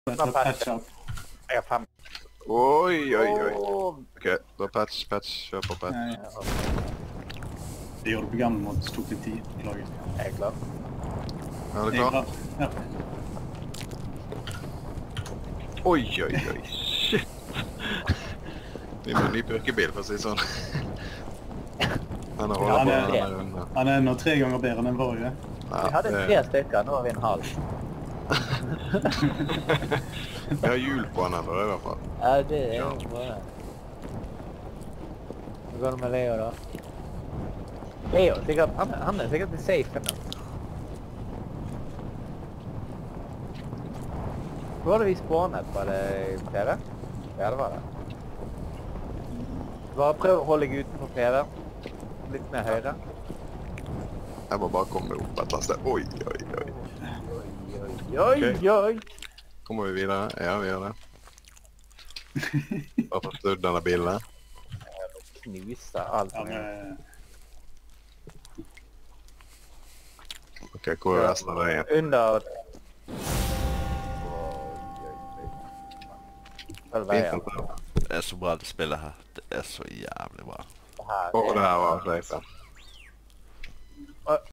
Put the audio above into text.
Bare patch opp. Jeg har 5. Oi, oi, oi. Åh. Ok, da patch, kjør på patch. Nei, det gjorde du på gamle måte, så tok det tid. Beklager. Jeg er klar. Er du Jeg er klar? Ja. Oi, oi, oi. Shit. Vi må ha en ny purkebil, for å si det sånn. Den holder Ja, på det- denne runden. Han er nå 3 ganger bedre enn den forrige. Ja, Vi hadde 3 stykker, nå har vi en halv. Vi har hjul på den enda, i hvert fall. Ja, det er jo bra. Hva går det med Leo da? Leo, sikkert, han er sikkert i safe nå. Hvor var det vi spawnet? Var det PV? Ja, det var det. Bare prøv å holde deg utenfor PV. Litt mer høyre. Jeg må bare komme opp et eller annet sted. Oi, oi, oi. Oi, oi. Kommer vi videre? Ja, vi gjør det. Bare få snudd denne bilen her. Knuser alt. Ja, men, Ok, hvor er resten av veien? Under... Følg veien. Fint, dette. Det er så bra det spillet her. Det er så jævlig bra. Her Å, er- det her var safe.